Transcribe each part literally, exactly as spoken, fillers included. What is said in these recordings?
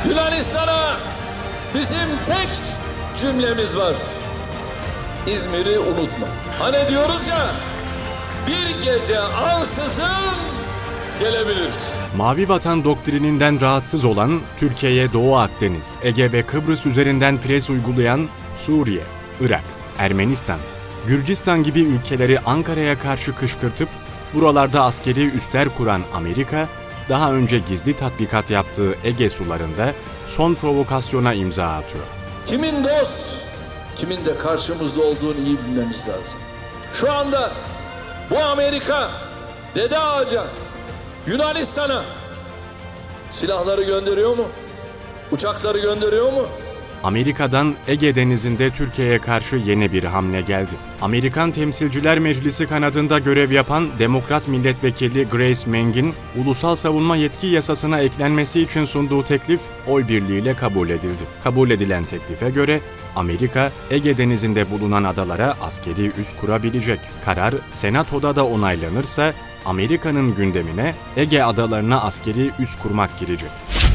Yunanistan'a bizim tek cümlemiz var. İzmir'i unutma. Hani diyoruz ya, bir gece ansızın gelebiliriz. Mavi Vatan doktrininden rahatsız olan, Türkiye'ye Doğu Akdeniz, Ege ve Kıbrıs üzerinden pres uygulayan Suriye, Irak, Ermenistan, Gürcistan gibi ülkeleri Ankara'ya karşı kışkırtıp buralarda askeri üsler kuran Amerika, daha önce gizli tatbikat yaptığı Ege sularında son provokasyona imza atıyor. Kimin dost, kimin de karşımızda olduğunu iyi bilmemiz lazım. Şu anda bu Amerika, Dede Ağaca, Yunanistan'a silahları gönderiyor mu? Uçakları gönderiyor mu? Amerika'dan Ege Denizi'nde Türkiye'ye karşı yeni bir hamle geldi. Amerikan Temsilciler Meclisi kanadında görev yapan Demokrat Milletvekili Grace Meng'in Ulusal Savunma Yetki Yasası'na eklenmesi için sunduğu teklif oy birliğiyle kabul edildi. Kabul edilen teklife göre Amerika, Ege Denizi'nde bulunan adalara askeri üs kurabilecek. Karar Senato'da da onaylanırsa Amerika'nın gündemine Ege adalarına askeri üs kurmak girecek.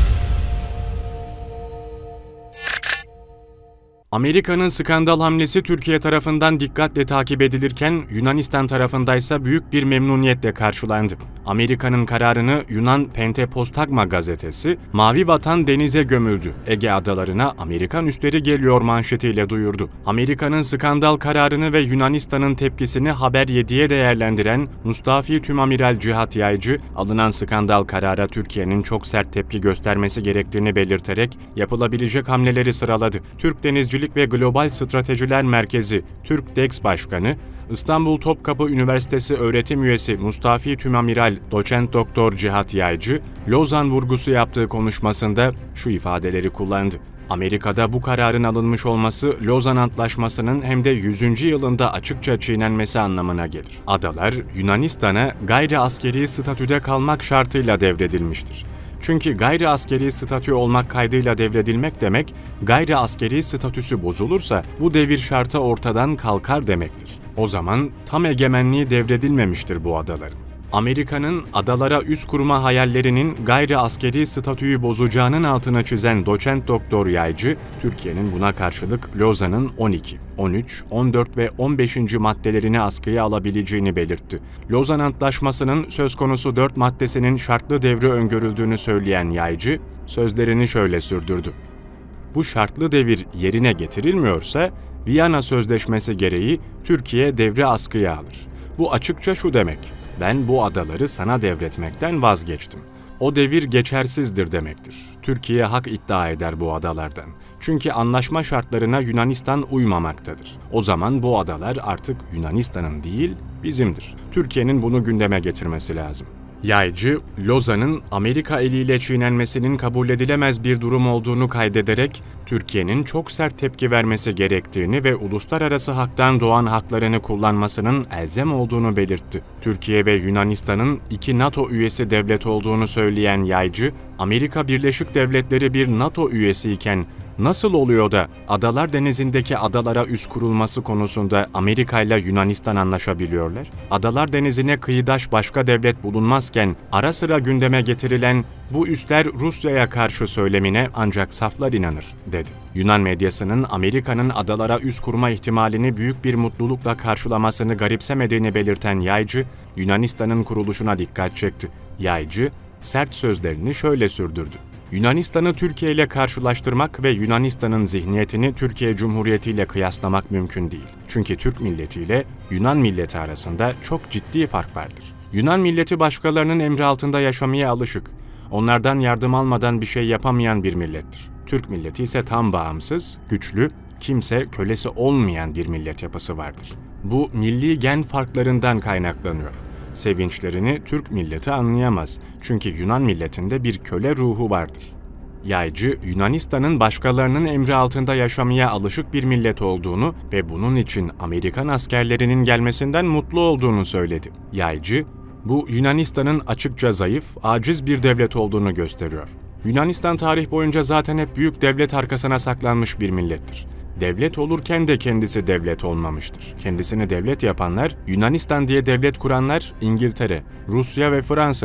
Amerika'nın skandal hamlesi Türkiye tarafından dikkatle takip edilirken Yunanistan tarafındaysa büyük bir memnuniyetle karşılandı. Amerika'nın kararını Yunan Pentepostagma gazetesi, "Mavi Vatan denize gömüldü, Ege adalarına Amerikan üsleri geliyor" manşetiyle duyurdu. Amerika'nın skandal kararını ve Yunanistan'ın tepkisini Haber yediye değerlendiren Mustafi Tümamiral Cihat Yaycı, alınan skandal karara Türkiye'nin çok sert tepki göstermesi gerektiğini belirterek yapılabilecek hamleleri sıraladı. Türk Denizcilik ve Global Stratejiler Merkezi TÜRKDEX Başkanı, İstanbul Topkapı Üniversitesi öğretim üyesi Mustafi Tümamiral Doçent Doktor Cihat Yaycı, Lozan vurgusu yaptığı konuşmasında şu ifadeleri kullandı. Amerika'da bu kararın alınmış olması Lozan Antlaşması'nın hem de yüzüncü yılında açıkça çiğnenmesi anlamına gelir. Adalar Yunanistan'a gayri askeri statüde kalmak şartıyla devredilmiştir. Çünkü gayri askeri statü olmak kaydıyla devredilmek demek, gayri askeri statüsü bozulursa bu devir şartı ortadan kalkar demektir. O zaman tam egemenliği devredilmemiştir bu adaların. Amerika'nın adalara üs kurma hayallerinin gayri askeri statüyü bozacağının altına çizen Doçent Doktor Yaycı, Türkiye'nin buna karşılık Lozan'ın on iki, on üç, on dört ve on beşinci maddelerini askıya alabileceğini belirtti. Lozan Antlaşması'nın söz konusu dört maddesinin şartlı devri öngörüldüğünü söyleyen Yaycı, sözlerini şöyle sürdürdü. Bu şartlı devir yerine getirilmiyorsa, Viyana Sözleşmesi gereği Türkiye devri askıya alır. Bu açıkça şu demek: ben bu adaları sana devretmekten vazgeçtim. O devir geçersizdir demektir. Türkiye hak iddia eder bu adalardan. Çünkü anlaşma şartlarına Yunanistan uymamaktadır. O zaman bu adalar artık Yunanistan'ın değil, bizimdir. Türkiye'nin bunu gündeme getirmesi lazım. Yaycı, Lozan'ın Amerika eliyle çiğnenmesinin kabul edilemez bir durum olduğunu kaydederek, Türkiye'nin çok sert tepki vermesi gerektiğini ve uluslararası haktan doğan haklarını kullanmasının elzem olduğunu belirtti. Türkiye ve Yunanistan'ın iki NATO üyesi devlet olduğunu söyleyen Yaycı, Amerika Birleşik Devletleri bir NATO üyesiyken nasıl oluyor da Adalar Denizi'ndeki adalara üs kurulması konusunda Amerika ile Yunanistan anlaşabiliyorlar? Adalar Denizi'ne kıyıdaş başka devlet bulunmazken ara sıra gündeme getirilen bu üsler Rusya'ya karşı söylemine ancak saflar inanır, dedi. Yunan medyasının Amerika'nın adalara üs kurma ihtimalini büyük bir mutlulukla karşılamasını garipsemediğini belirten Yaycı, Yunanistan'ın kuruluşuna dikkat çekti. Yaycı, sert sözlerini şöyle sürdürdü. Yunanistan'ı Türkiye ile karşılaştırmak ve Yunanistan'ın zihniyetini Türkiye Cumhuriyeti ile kıyaslamak mümkün değil. Çünkü Türk milleti ile Yunan milleti arasında çok ciddi fark vardır. Yunan milleti başkalarının emri altında yaşamaya alışık. Onlardan yardım almadan bir şey yapamayan bir millettir. Türk milleti ise tam bağımsız, güçlü, kimse kölesi olmayan bir millet yapısı vardır. Bu milli gen farklarından kaynaklanıyor. Sevinçlerini Türk milleti anlayamaz. Çünkü Yunan milletinde bir köle ruhu vardır. Yaycı, Yunanistan'ın başkalarının emri altında yaşamaya alışık bir millet olduğunu ve bunun için Amerikan askerlerinin gelmesinden mutlu olduğunu söyledi. Yaycı, bu Yunanistan'ın açıkça zayıf, aciz bir devlet olduğunu gösteriyor. Yunanistan tarih boyunca zaten hep büyük devlet arkasına saklanmış bir millettir. Devlet olurken de kendisi devlet olmamıştır. Kendisini devlet yapanlar, Yunanistan diye devlet kuranlar İngiltere, Rusya ve Fransa'dır.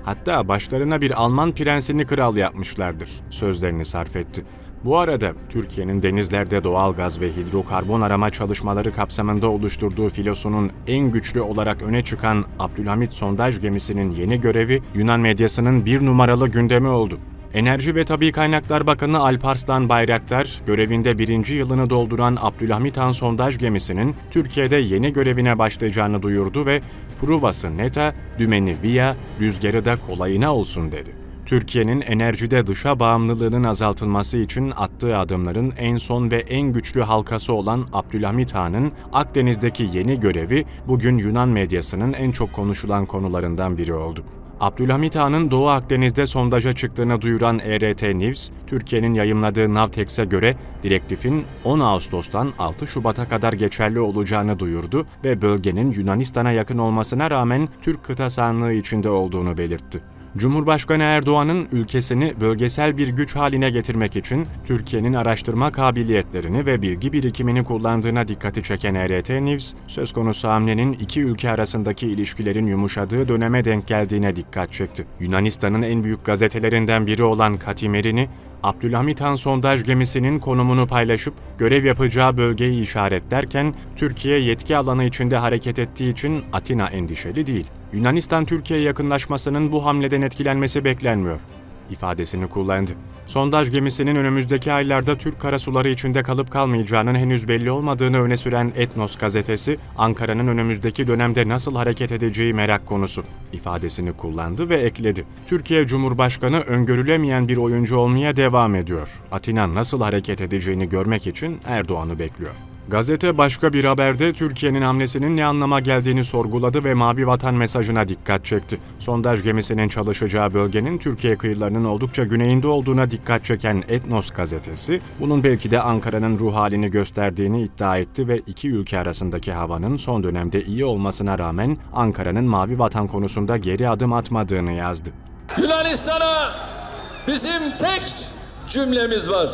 Hatta başlarına bir Alman prensini kral yapmışlardır sözlerini sarf etti. Bu arada Türkiye'nin denizlerde doğal gaz ve hidrokarbon arama çalışmaları kapsamında oluşturduğu filosunun en güçlü olarak öne çıkan Abdülhamit sondaj gemisinin yeni görevi Yunan medyasının bir numaralı gündemi oldu. Enerji ve Tabii Kaynaklar Bakanı Alparslan Bayraktar, görevinde birinci yılını dolduran Abdülhamit Han sondaj gemisinin Türkiye'de yeni görevine başlayacağını duyurdu ve "Pruvası neta, dümeni via, rüzgarı da kolayına olsun" dedi. Türkiye'nin enerjide dışa bağımlılığının azaltılması için attığı adımların en son ve en güçlü halkası olan Abdülhamit Han'ın Akdeniz'deki yeni görevi bugün Yunan medyasının en çok konuşulan konularından biri oldu. Abdülhamit Han'ın Doğu Akdeniz'de sondaja çıktığını duyuran E R T News, Türkiye'nin yayımladığı Navtex'e göre direktifin on Ağustos'tan altı Şubat'a kadar geçerli olacağını duyurdu ve bölgenin Yunanistan'a yakın olmasına rağmen Türk kıta sahanlığı içinde olduğunu belirtti. Cumhurbaşkanı Erdoğan'ın ülkesini bölgesel bir güç haline getirmek için Türkiye'nin araştırma kabiliyetlerini ve bilgi birikimini kullandığına dikkati çeken E R T News, söz konusu hamlenin iki ülke arasındaki ilişkilerin yumuşadığı döneme denk geldiğine dikkat çekti. Yunanistan'ın en büyük gazetelerinden biri olan Kathimerini, Abdülhamit Han sondaj gemisinin konumunu paylaşıp görev yapacağı bölgeyi işaretlerken, Türkiye yetki alanı içinde hareket ettiği için Atina endişeli değil. Yunanistan-Türkiye yakınlaşmasının bu hamleden etkilenmesi beklenmiyor ifadesini kullandı. Sondaj gemisinin önümüzdeki aylarda Türk karasuları içinde kalıp kalmayacağının henüz belli olmadığını öne süren Etnos gazetesi, Ankara'nın önümüzdeki dönemde nasıl hareket edeceği merak konusu ifadesini kullandı ve ekledi. Türkiye Cumhurbaşkanı öngörülemeyen bir oyuncu olmaya devam ediyor. Atina nasıl hareket edeceğini görmek için Erdoğan'ı bekliyor. Gazete başka bir haberde Türkiye'nin hamlesinin ne anlama geldiğini sorguladı ve Mavi Vatan mesajına dikkat çekti. Sondaj gemisinin çalışacağı bölgenin Türkiye kıyılarının oldukça güneyinde olduğuna dikkat çeken Etnos gazetesi, bunun belki de Ankara'nın ruh halini gösterdiğini iddia etti ve iki ülke arasındaki havanın son dönemde iyi olmasına rağmen Ankara'nın Mavi Vatan konusunda geri adım atmadığını yazdı. Yunanistan'a bizim tek cümlemiz var: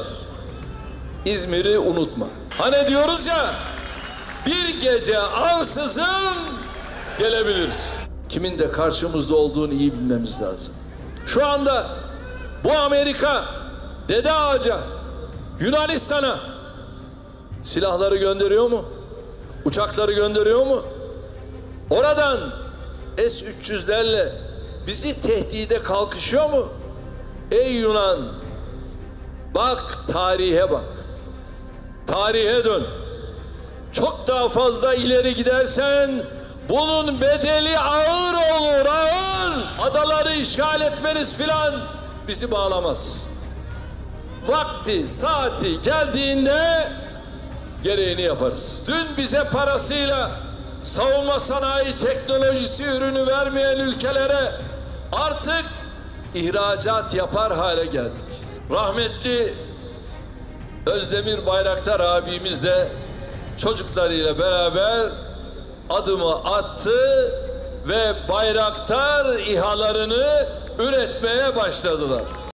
İzmir'i unutma. Hani diyoruz ya, bir gece ansızın gelebiliriz. Kimin de karşımızda olduğunu iyi bilmemiz lazım. Şu anda bu Amerika Dede Ağaca, Yunanistan'a silahları gönderiyor mu? Uçakları gönderiyor mu? Oradan S üç yüzlerle bizi tehdide kalkışıyor mu? Ey Yunan, bak tarihe bak. Tarihe dön. Çok daha fazla ileri gidersen bunun bedeli ağır olur, ağır. Adaları işgal etmeniz filan bizi bağlamaz. Vakti, saati geldiğinde gereğini yaparız. Dün bize parasıyla savunma sanayi teknolojisi ürünü vermeyen ülkelere artık ihracat yapar hale geldik. Rahmetli Özdemir Bayraktar abimiz de çocuklarıyla beraber adımı attı ve Bayraktar İHA'larını üretmeye başladılar.